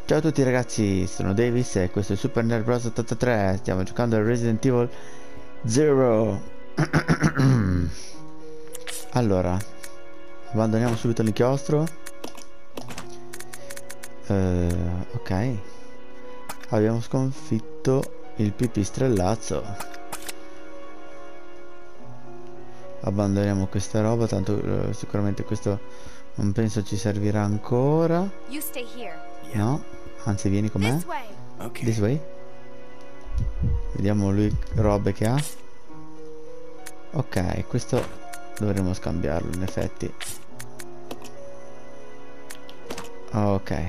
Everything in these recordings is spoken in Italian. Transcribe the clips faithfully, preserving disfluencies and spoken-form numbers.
Ciao a tutti ragazzi, sono Davis e questo è Super Nerd Bros. ottantatré. Stiamo giocando a Resident Evil Zero. Allora, abbandoniamo subito l'inchiostro. Eh, ok. Abbiamo sconfitto il pipistrellazzo. Abbandoniamo questa roba, tanto eh, sicuramente questo non penso ci servirà ancora. You stay here. No, anzi vieni con me. This way. This way. Vediamo lui robe che ha. Ok, questo dovremmo scambiarlo in effetti. Ok.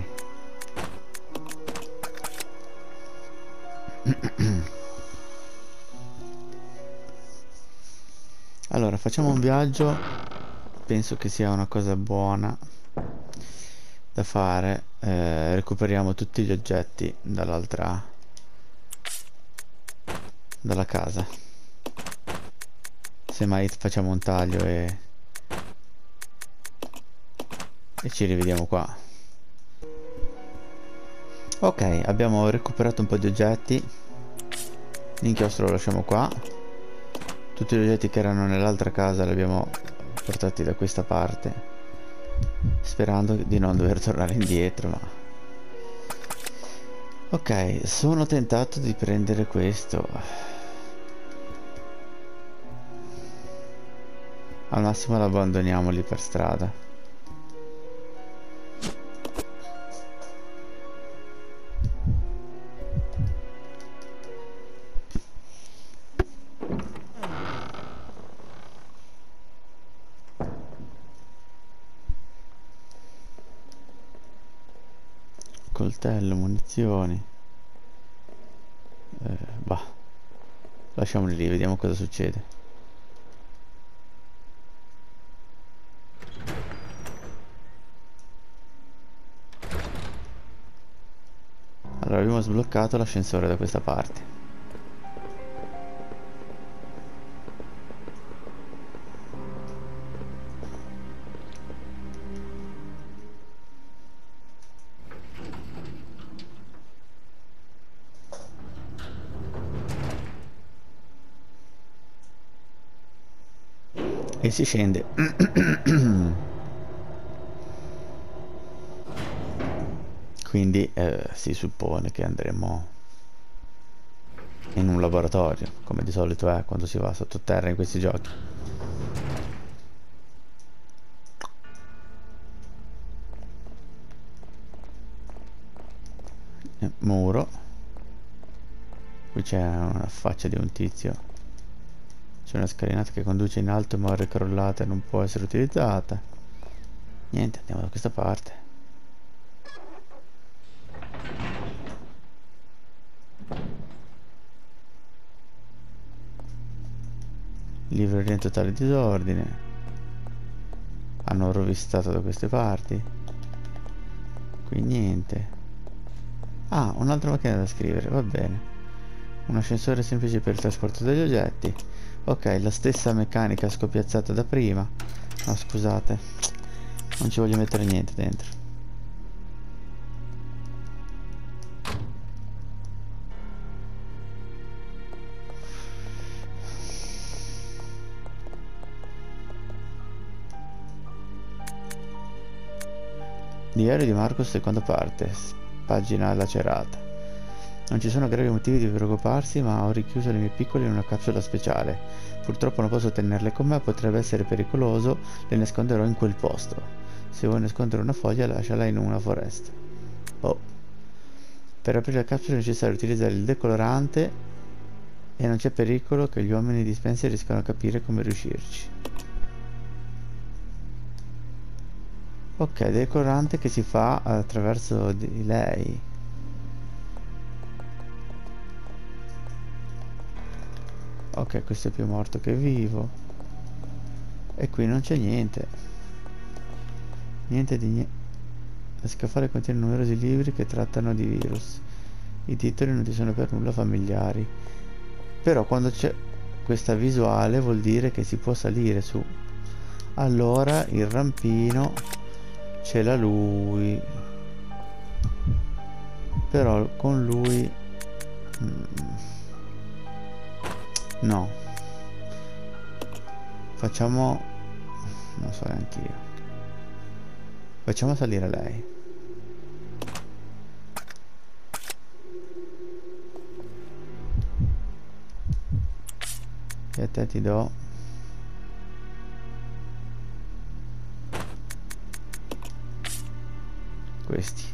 Allora, facciamo un viaggio. Penso che sia una cosa buona da fare. Eh, recuperiamo tutti gli oggetti dall'altra, dalla casa. Semmai facciamo un taglio e e ci rivediamo qua. Ok, abbiamo recuperato un po' di oggetti. L'inchiostro lo lasciamo qua. Tutti gli oggetti che erano nell'altra casa li abbiamo portati da questa parte, sperando di non dover tornare indietro, ma... Ok, sono tentato di prendere questo. Al massimo lo abbandoniamo lì per strada. Coltello, munizioni. Eh, bah. Lasciamoli lì, vediamo cosa succede. Allora, abbiamo sbloccato l'ascensore da questa parte. E si scende. Quindi eh, si suppone che andremo in un laboratorio, come di solito è quando si va sottoterra in questi giochi. Eh, muro. Qui c'è una faccia di un tizio. C'è una scalinata che conduce in alto ma ora è crollata e non può essere utilizzata. Niente, andiamo da questa parte. Libreria in totale disordine. Hanno rovistato da queste parti. Qui niente. Ah, un'altra macchina da scrivere, va bene. Un ascensore semplice per il trasporto degli oggetti. Ok, la stessa meccanica scoppiazzata da prima. No, scusate, non ci voglio mettere niente dentro. Diario di Marco, seconda parte, pagina lacerata. Non ci sono gravi motivi di preoccuparsi, ma ho richiuso le mie piccole in una capsula speciale. Purtroppo non posso tenerle con me, potrebbe essere pericoloso, le nasconderò in quel posto. Se vuoi nascondere una foglia, lasciala in una foresta. Oh. Per aprire la capsula è necessario utilizzare il decolorante e non c'è pericolo che gli uomini di Spencer riescano a capire come riuscirci. Ok, decolorante che si fa attraverso di lei. Ok, questo è più morto che vivo. E qui non c'è niente. Niente di niente. La scaffale contiene numerosi libri che trattano di virus. I titoli non ti sono per nulla familiari. Però quando c'è questa visuale vuol dire che si può salire su. Allora il rampino ce l'ha lui. Però con lui mm, no, facciamo, non so neanche io, facciamo salire lei. E a te ti do questi.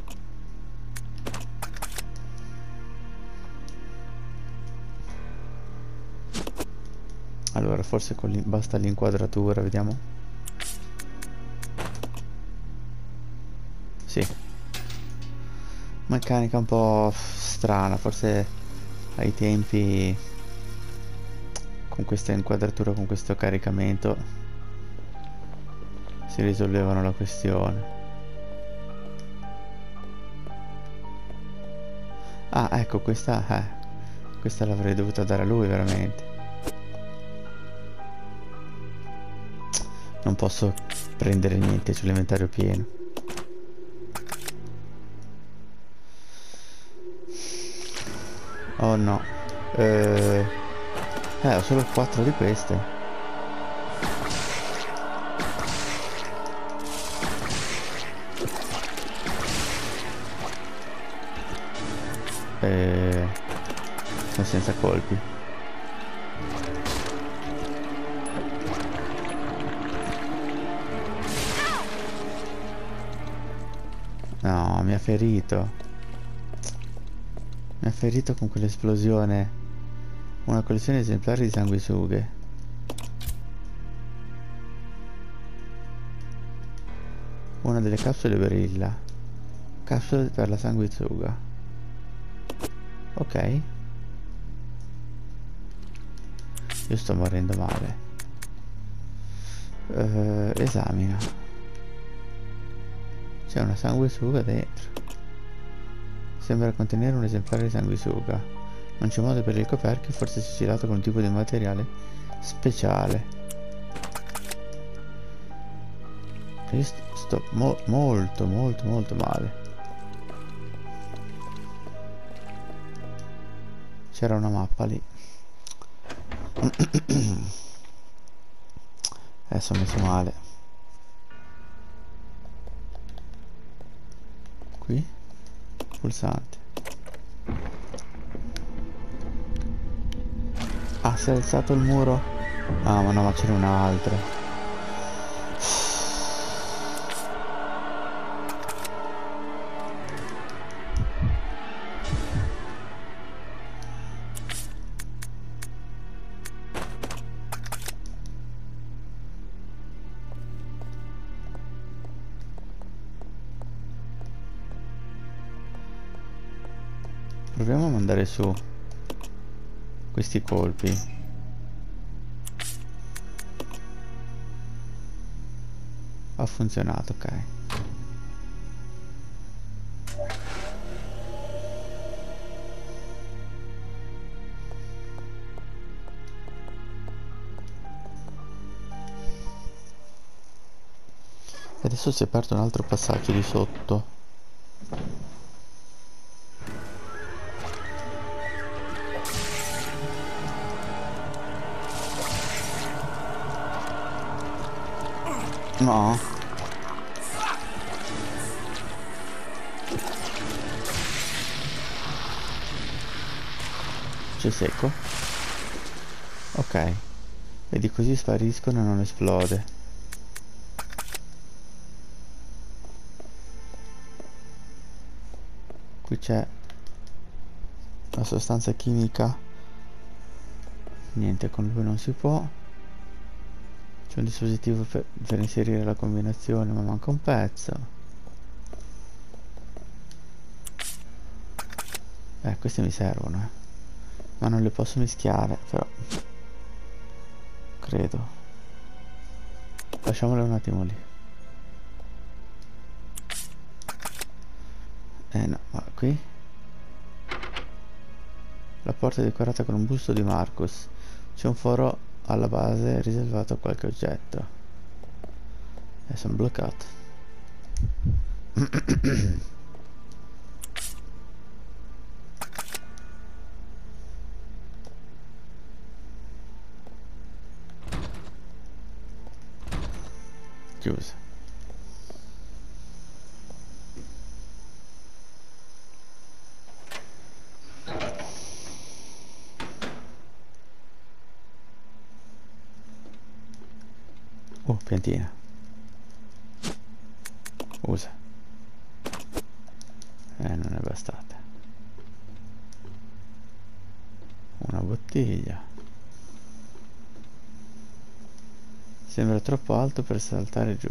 Allora forse con l'in- basta l'inquadratura, vediamo. Sì, meccanica un po' strana, forse ai tempi con questa inquadratura, con questo caricamento si risolvevano la questione. Ah, ecco, questa eh, questa l'avrei dovuta dare a lui veramente. Non posso prendere niente sull'inventario pieno. Oh no. Eh, eh ho solo quattro di queste. Eh, sono senza colpi. No, mi ha ferito. Mi ha ferito con quell'esplosione. Una collezione esemplare di sanguisughe. Una delle capsule brilla. Capsule per la sanguisuga. Ok. Io sto morendo male. Uh, esamina. C'è una sanguisuga dentro. Sembra contenere un esemplare di sanguisuga. Non c'è modo per il coperchio, forse sigillato con un tipo di materiale speciale. Io st sto mo molto molto molto male. C'era una mappa lì. Adesso ho messo male. Qui pulsante. Ah, si è alzato il muro. Ah, ma no, ma c'era un'altra. Proviamo a mandare su questi colpi. Ha funzionato, ok. E adesso si è aperto un altro passaggio di sotto. No. C'è secco. Ok. Vedi, così spariscono e non esplode. Qui c'è la sostanza chimica. Niente, con lui non si può. C'è un dispositivo per, per inserire la combinazione, ma manca un pezzo. Eh, queste mi servono, eh. Ma non le posso mischiare, però. Credo. Lasciamole un attimo lì. Eh no, ma qui? La porta è decorata con un busto di Marcus. C'è un foro alla base riservato a qualche oggetto. E sono bloccato. chiusa. Oh, piantina. Usa. Eh, non è bastata. Una bottiglia. Sembra troppo alto per saltare giù.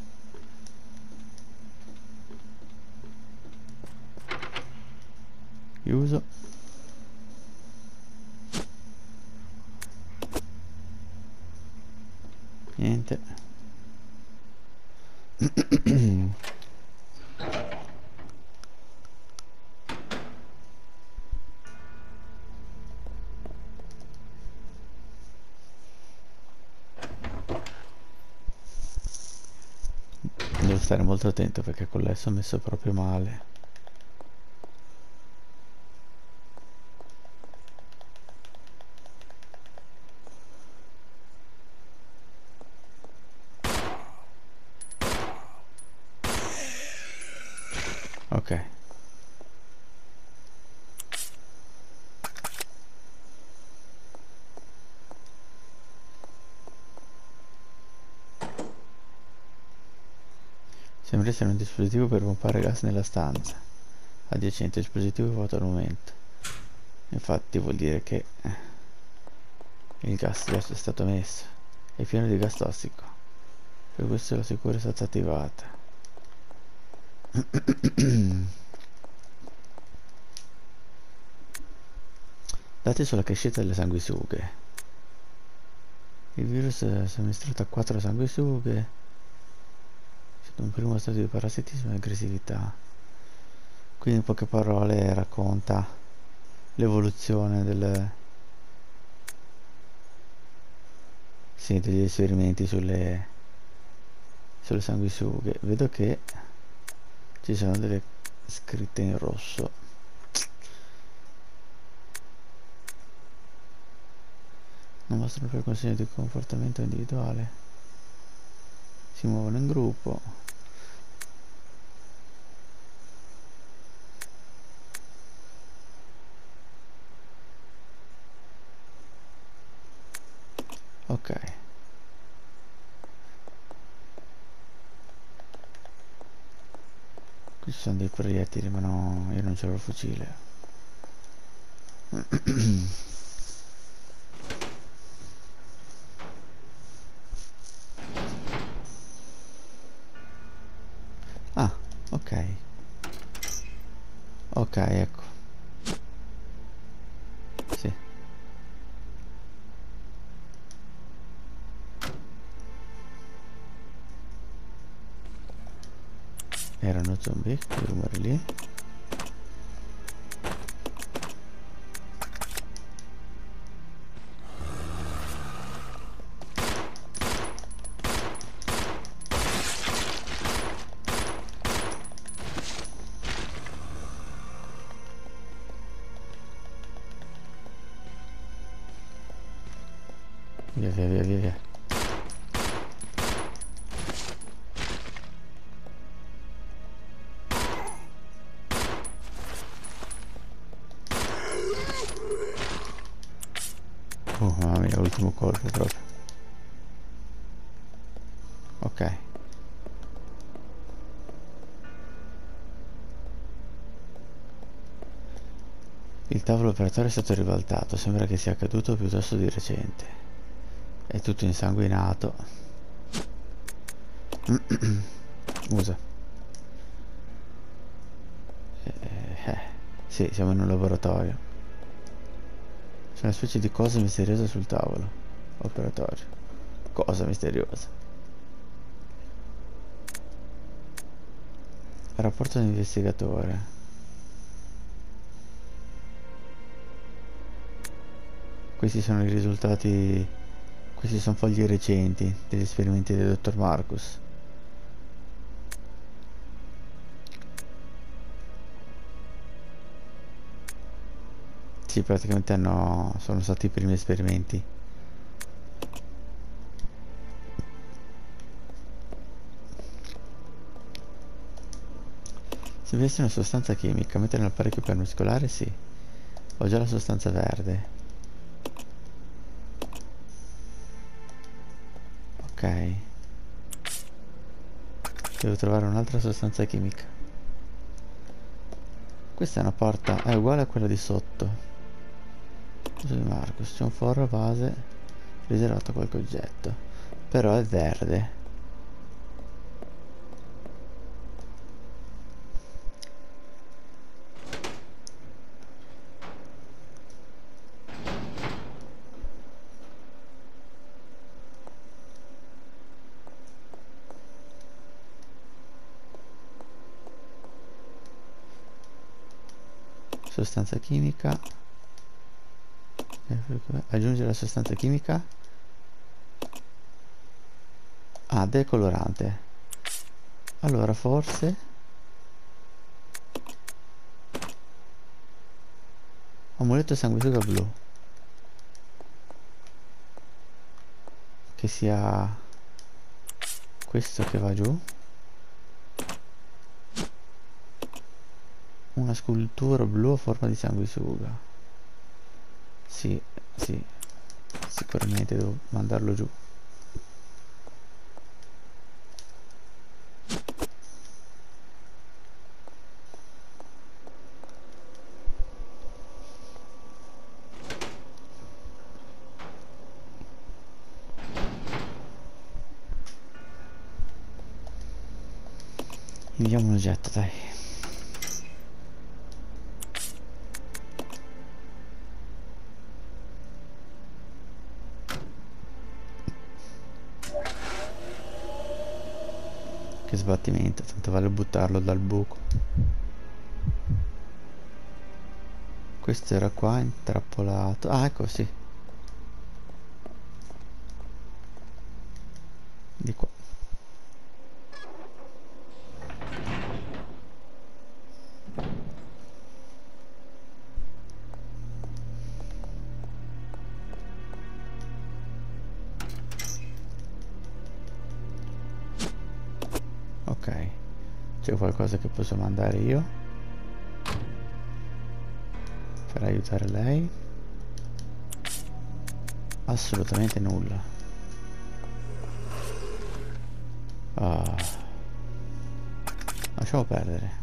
Chiuso. Niente. Devo stare molto attento perché con l'S ho messo proprio male. Ok. Sembra essere un dispositivo per pompare gas nella stanza. Adiacente dispositivo vuoto al momento. Infatti vuol dire che il gas già è stato messo. È pieno di gas tossico. Per questo la sicura è stata attivata. Dati sulla crescita delle sanguisughe. Il virus è somministrato a quattro sanguisughe. C'è un primo stadio di parassitismo e aggressività. Quindi in poche parole racconta l'evoluzione del... sì, degli esperimenti sulle sulle sanguisughe. Vedo che ci sono delle scritte in rosso. Non mostrano per consiglio di comportamento individuale. Si muovono in gruppo. Ok. Qui ci sono dei proiettili, ma no, io non c'ho il fucile. Ah, ok. Ok, ecco. Sì. Erano zombie, quel rumore lì. Via, via, via, via, via. Oh, mamma mia, l'ultimo colpo proprio. Ok. Il tavolo operatorio è stato ribaltato. Sembra che sia accaduto piuttosto di recente. È tutto insanguinato. Usa. Eh, eh, sì, siamo in un laboratorio. C'è una specie di cosa misteriosa sul tavolo operatorio. Cosa misteriosa. Rapporto dell'investigatore. Questi sono i risultati. Questi sono fogli recenti degli esperimenti del dottor Marcus. Sì, praticamente hanno, sono stati i primi esperimenti. Deve essere una sostanza chimica. Mettere nell'apparecchio per mescolare? Sì. Ho già la sostanza verde. Ok. Devo trovare un'altra sostanza chimica. Questa è una porta, è uguale a quella di sotto. Uso di Marcus, c'è un foro base riservato a qualche oggetto. Però è verde. Sostanza chimica. Aggiungere la sostanza chimica. Ah, decolorante. Allora forse amuleto sanguisuga blu. Che sia questo che va giù. Una scultura blu a forma di sanguisuga. Sì, sì. Sicuramente devo mandarlo giù. Inviamo un oggetto, dai. Che sbattimento, tanto vale buttarlo dal buco. Questo era qua intrappolato. Ah, ecco, sì. Di qua. Ok. C'è qualcosa che posso mandare io per aiutare lei? Assolutamente nulla. Ah. Lasciamo perdere.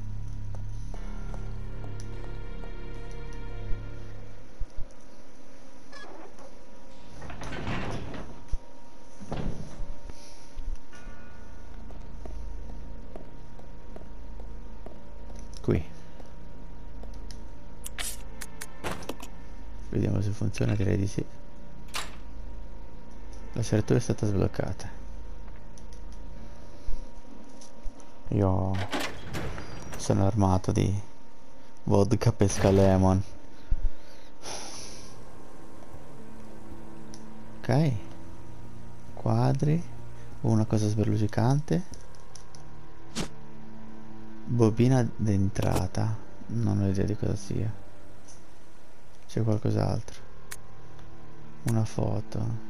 Qui. Vediamo se funziona, direi di sì. La serratura è stata sbloccata. Io sono armato di vodka pesca lemon. Ok. Quadri. Una cosa sberlucicante. Bobina d'entrata. Non ho idea di cosa sia. C'è qualcos'altro. Una foto.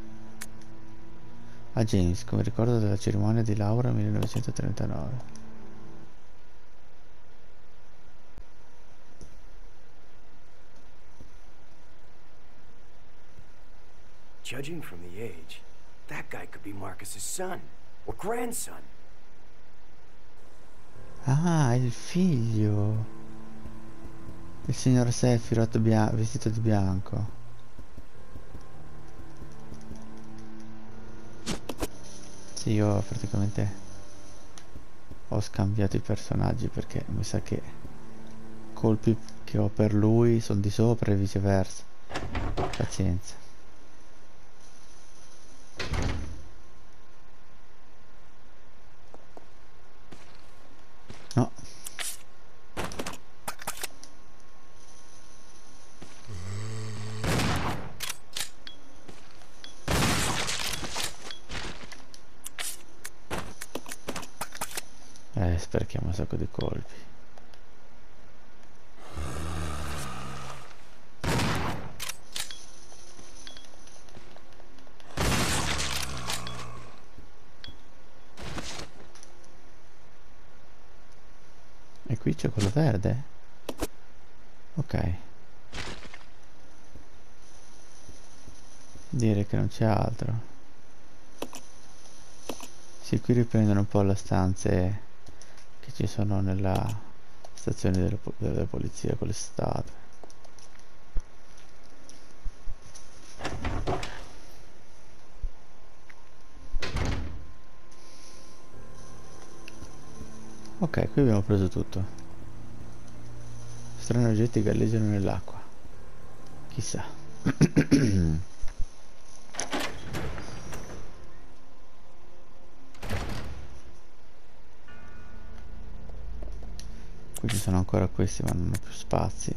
A James, come ricordo della cerimonia di laurea millenovecentotrentanove. Judging from the age, that guy could be Marcus's son or grandson. Ah, il figlio. Il signor Sephiroth vestito di bianco. Sì, io praticamente ho scambiato i personaggi perché mi sa che colpi che ho per lui sono di sopra e viceversa. Pazienza. No. Eh, sprechiamo un sacco di colpi. E qui c'è quello verde? Ok. Direi che non c'è altro. Sì, qui riprendono un po' le stanze che ci sono nella stazione delle, po delle polizie con le statue. Ok, qui abbiamo preso tutto. Strani oggetti galleggiano nell'acqua. Chissà. Qui ci sono ancora questi ma non hanno più spazi.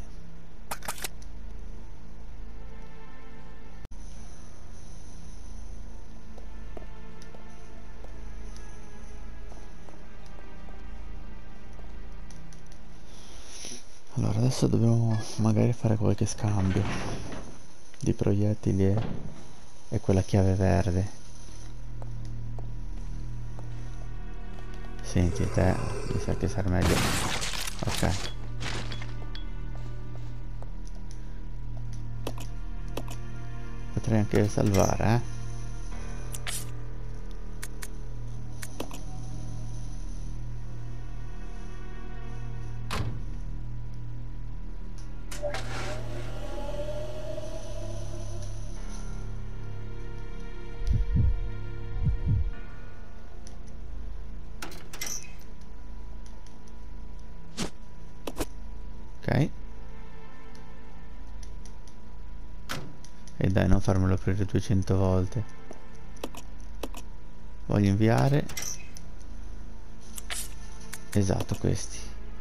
Allora adesso dobbiamo magari fare qualche scambio di proiettili e, e quella chiave verde. Senti te, mi sa che sarà meglio. Ok. Potrei anche salvare, eh. Ok. E dai, non farmelo aprire duecento volte. Voglio inviare. Esatto, questi.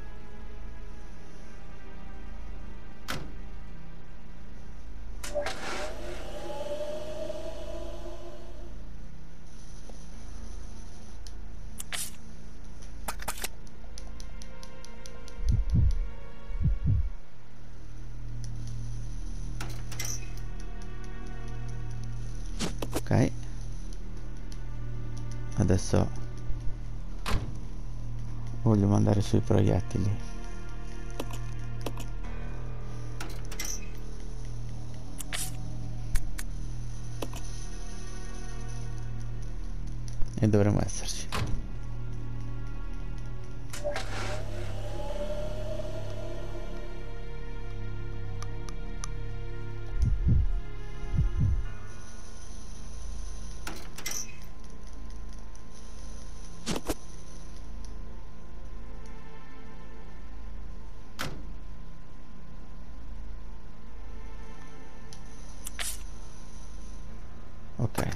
Ok. Adesso voglio mandare sui proiettili. E dovremmo esserci. Ok.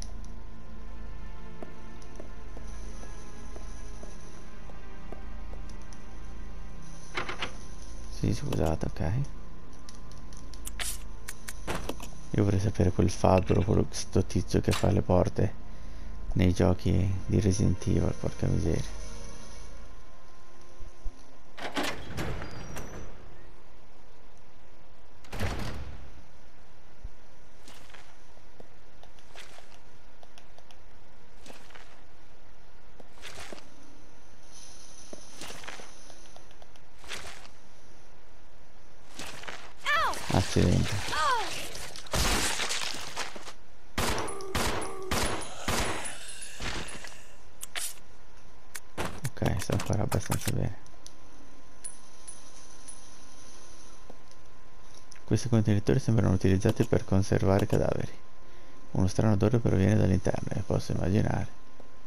Sì, scusate, ok. Io vorrei sapere quel fabbro, quello sto tizio che fa le porte nei giochi di Resident Evil, porca miseria. Accidenti. Ok, sto ancora abbastanza bene. Questi contenitori sembrano utilizzati per conservare cadaveri. Uno strano odore proviene dall'interno, e posso immaginare.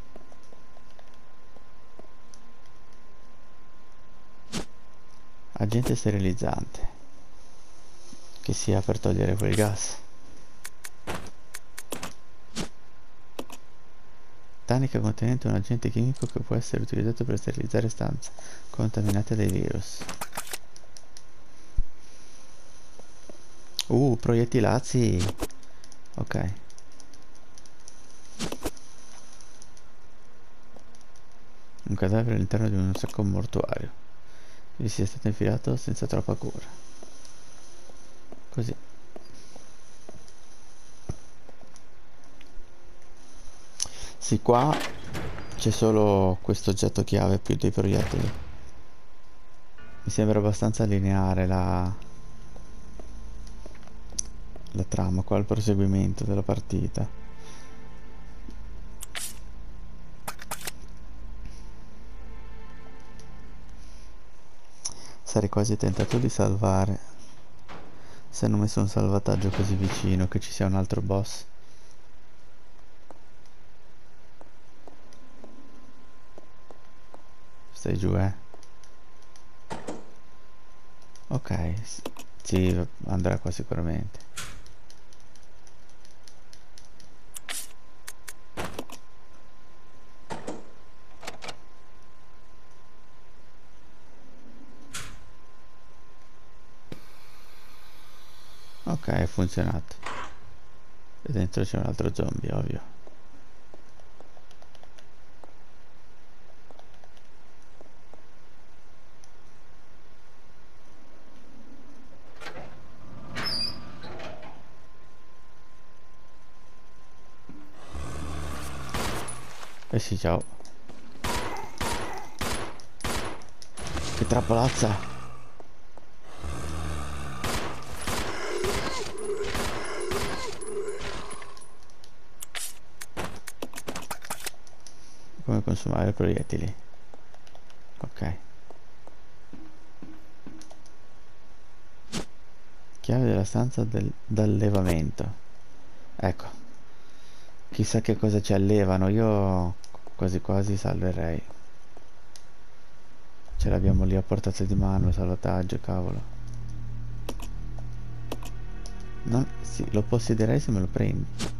Agente sterilizzante. Che sia per togliere quel gas. Tanica contenente un agente chimico che può essere utilizzato per sterilizzare stanze contaminate dai virus. Uh, proiettilazzi. Ok. Un cadavere all'interno di un sacco mortuario. Gli sia stato infilato senza troppa cura. Così. Sì, qua c'è solo questo oggetto chiave più dei proiettili. Mi sembra abbastanza lineare la, la trama qua, il proseguimento della partita. Sarei quasi tentato di salvare se hanno messo un salvataggio così vicino, che ci sia un altro boss. Stai giù, eh? Ok, sì, andrà qua sicuramente. Ok, è funzionato. E dentro c'è un altro zombie, ovvio. Eh sì, ciao. Che trappolazza! Come consumare proiettili. Ok. Chiave della stanza del, d'allevamento. Ecco. Chissà che cosa ci allevano. Io quasi quasi salverei. Ce l'abbiamo lì a portata di mano, salvataggio, cavolo. No, sì, lo possederei se me lo prendi.